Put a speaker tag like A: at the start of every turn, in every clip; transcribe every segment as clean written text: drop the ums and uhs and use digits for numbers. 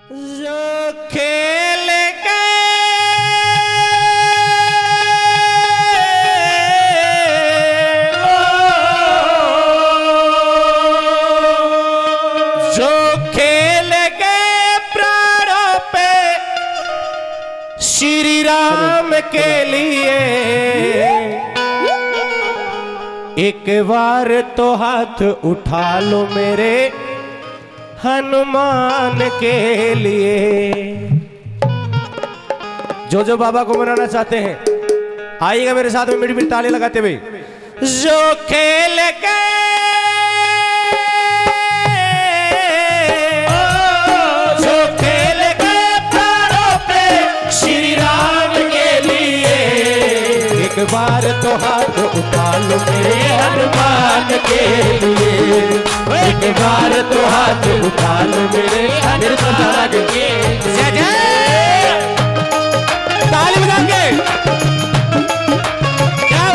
A: जो खेल के जो खेल के प्राणों पे श्री राम के लिए एक बार तो हाथ उठा लो मेरे हनुमान के लिए। जो जो बाबा को मनाना चाहते हैं आइएगा मेरे साथ में, मीठी मीठी ताली लगाते हुए। जो खेल के जो खेल के प्राणों पे श्री राम के लिए एक बार तो हाथ उठा लो मेरे हनुमान के लिए। एक बार तो हाथ उठा लो मेरे हनुमान के लिए। ताली बजा के क्या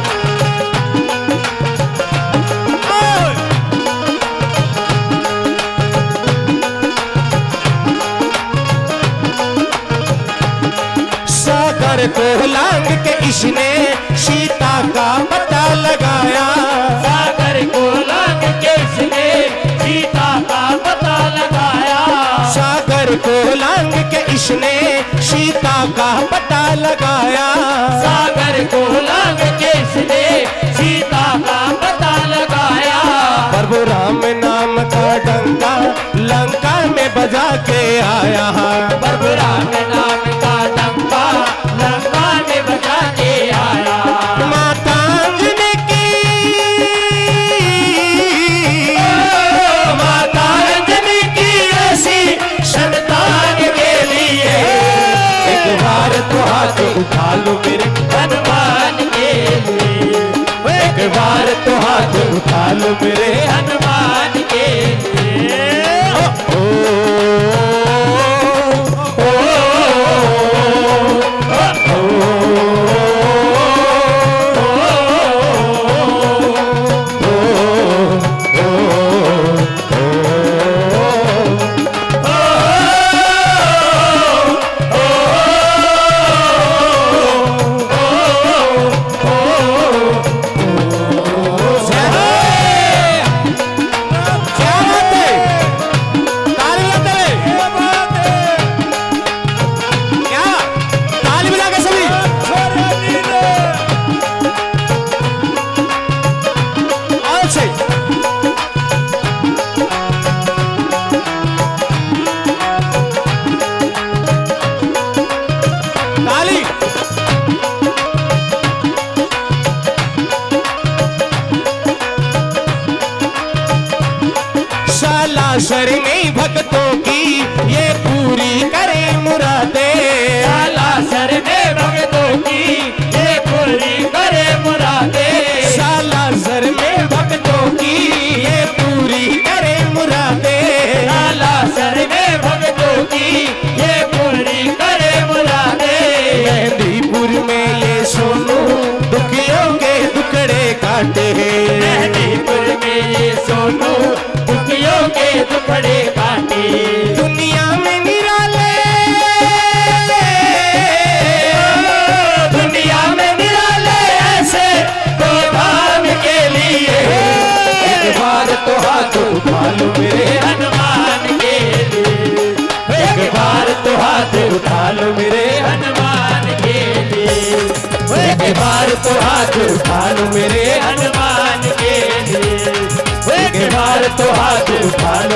A: सागर को लांग के इसने सीता का पता लगाया।
B: सागर को लांग के इसने सीता का पता लगाया।
A: सागर को लांग के इसने सीता का पता लगाया।
B: सागर को लांग के इसने सीता का पता लगाया।
A: प्रभु राम नाम का डंका लंका में बजा के आया।
B: प्रभु राम नाम का डंका लंका में बजा के आया।
A: माता अंजनी की
B: माता अंजनी की ऐसी संतान के लिए
A: एक बार तो हाथ उठा लो मेरे
B: हनुमान के लिए।
A: एक बार तो हाथ उठा लो मेरे
B: हनुमान के लिए।
A: सालासर में भक्तों की ये पूरी करे मुरादे।
B: सालासर में भक्तों की ये पूरी करे मुरादे।
A: सालासर में भक्तों की ये पूरी करे मुरादे।
B: सालासर में भक्तों की ये पूरी करे मुरादे।
A: मेहंदीपुर में ये सोनू दुखियों के दुखड़े काटे।
B: मेहंदीपुर में ये सोनू दुखियों के दुखड़े काटे।
A: दुनिया में निराले
B: दुनिया में निराले ऐसे तो धाम के लिए
A: एक बार तो हाथ उठा लो मेरे
B: हनुमान के लिए।
A: एक बार तो हाथ उठा लो मेरे
B: हनुमान के लिए।
A: एक बार तो हाथ उठा लो मेरे
B: हनुमान के लिए।
A: एक बार तो हाथ उठा लो